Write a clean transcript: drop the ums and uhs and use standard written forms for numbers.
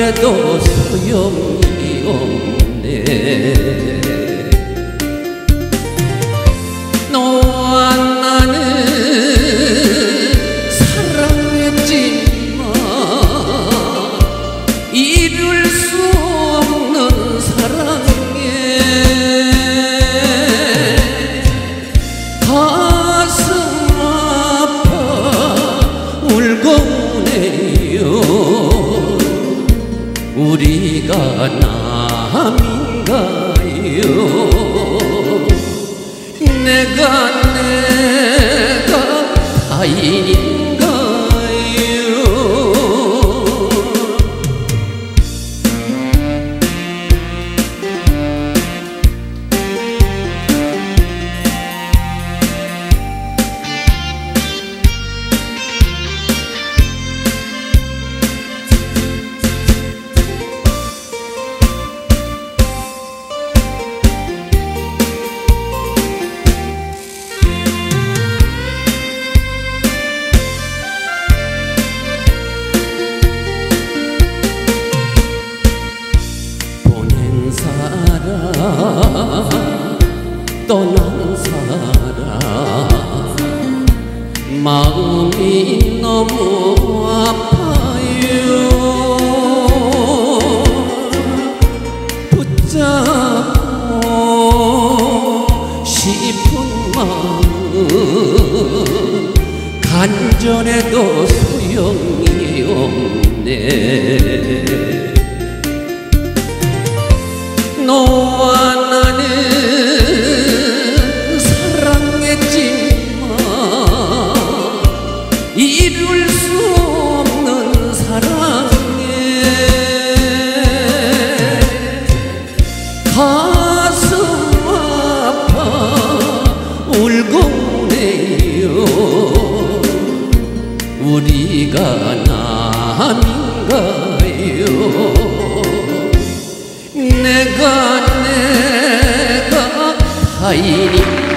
간절해도 소용이 없네. 너와 나는 사랑했지만 이룰 수 없는 사랑에 가슴 아파 울고 우네요. 우리가 남인가요? 내가 타인인가요? 사람 떠난 사람 마음이 너무 아파요. 붙잡고 싶은 마음 간절해도 소용이 없네. 너와 나는 사랑했지만 이룰 수 없는 사랑에 가슴 아파 울고 우네요. 우리가 남인가요? 내가 타인인가요?